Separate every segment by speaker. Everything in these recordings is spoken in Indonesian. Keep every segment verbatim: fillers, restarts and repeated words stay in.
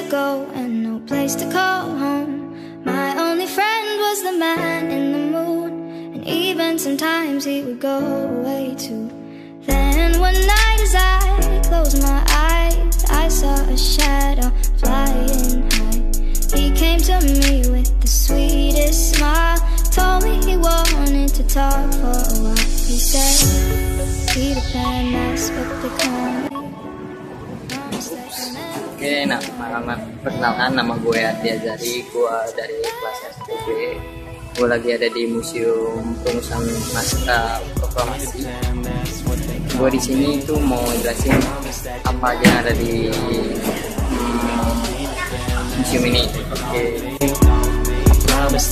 Speaker 1: go and no place to call home. My only friend was the man in the moon, and even sometimes he would go away too. Then one night as I closed my eyes, I saw a shadow flying high. He came to me with the sweetest smile, told me he wanted to talk for a while. He said, Peter Pan, that's what they call me.
Speaker 2: Oke, nah, nama, perkenalkan nama gue Adi Azari, gue dari kelas S satu B. Gue lagi ada di Museum Perumusan Naskah Proklamasi. Gue di sini tuh mau jelasin apa aja yang ada di hmm, museum ini. Oke.
Speaker 3: Nama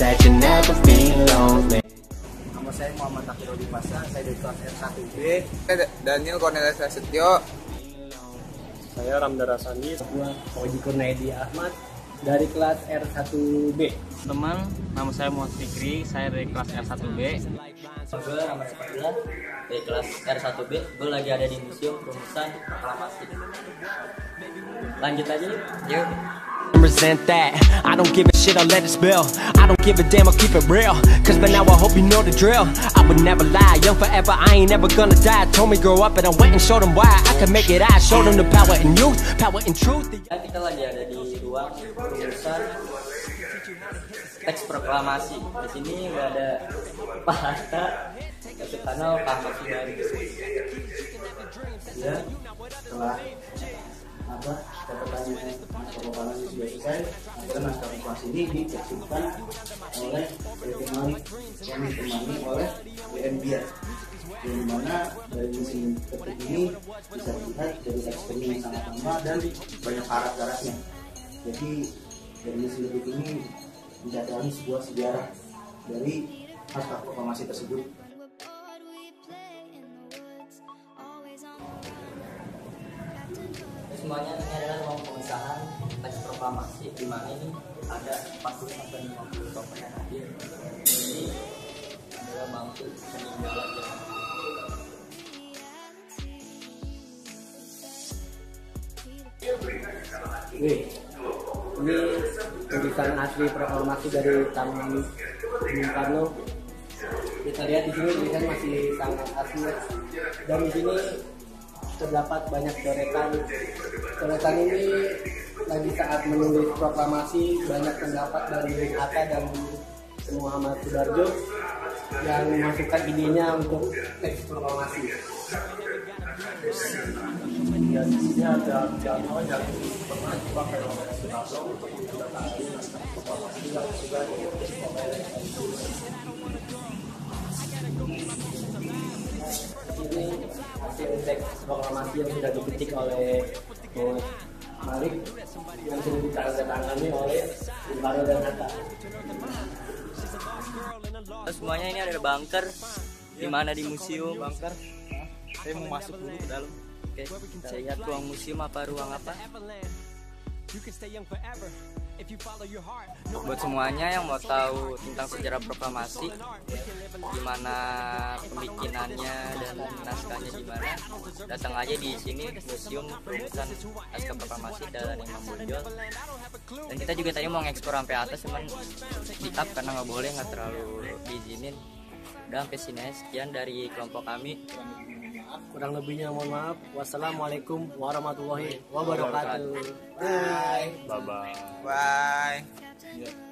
Speaker 3: saya Muhammad Takhirul Dipasa, saya dari kelas R satu B.
Speaker 4: Daniel Cornelis Prasetyo.
Speaker 5: Saya Ramda Rasandi, gua Fauzi Kurnaidi Ahmad dari kelas R satu B.
Speaker 6: Teman, nama saya Muhammad Fikri, saya dari kelas R satu B.
Speaker 2: Gue Ramad Fadila dari kelas R satu B. Gue lagi ada di Museum Perumusan Proklamasi. Lanjut aja yuk. Yuk.
Speaker 3: Represent that. I don't give a shit, I'll let it spill. I don't give a damn, I'll keep it real. Cause by now I hope you know the drill. I would never lie, young forever, I ain't never gonna die. Told me grow up and I went and showed them why I can make it, I showed them the power in youth, power in truth.
Speaker 2: Kita lagi ada di ruang perumusan teks proklamasi. Di sini nggak ada Pak Hatta, karena Pak Hatta
Speaker 5: Ya, setelah apa pertanyaan proklamasi sudah selesai, maka naskah proklamasi ini diterjemahkan oleh ditemani yang ditemani oleh W M Biar, yang mana dari mesin ketik ini bisa dilihat dari teksturnya yang sangat lama dan banyak karat-karatnya. Jadi dari mesin ketik ini menjadi sebuah sejarah dari naskah proklamasi tersebut.
Speaker 2: Semuanya ini adalah ruang pengesahan teks proklamasi, di mana ini ada empat puluh sampai lima puluh tokoh yang hadir. Ini adalah bangku peninggalan zaman.
Speaker 5: Wih, ini tulisan asli proklamasi dari Taman Bung Karno. Kita lihat di sini tulisan masih sangat asli, dan di sini terdapat banyak coretan. Coretan ini lagi saat menulis proklamasi, banyak pendapat dari Bung Hatta dan Muhammad Sudarjo yang memasukkan idenya untuk teks proklamasi.
Speaker 7: Ya, di sini ada piano yang pernah dipakai oleh Soekarno untuk menandatangani naskah proklamasi yang sudah diutus oleh
Speaker 5: ini hasil teks proklamasi yang sudah diketik oleh Bung Malik yang sudah ditandatangani oleh Bung Karno dan Hatta.
Speaker 2: Semuanya ini ada bunker, di mana di museum.
Speaker 4: Bunker. Saya mau masuk dulu ke dalam.
Speaker 2: Oke, saya lihat ruang museum apa ruang apa. Buat semuanya yang mau tahu tentang sejarah proklamasi, gimana pembikinannya dan naskahnya gimana, datang aja di sini Museum Perumusan Naskah Proklamasi Jalan Imam Bonjol. Dan kita juga tadi mau ngeksplor sampai atas, cuman di up karena nggak boleh, nggak terlalu diizinin. Udah sampai sini, sekian dari kelompok kami.
Speaker 5: Kurang lebihnya mohon maaf. Wassalamualaikum warahmatullahi wabarakatuh.
Speaker 4: Bye.
Speaker 6: Bye-bye.
Speaker 4: Bye.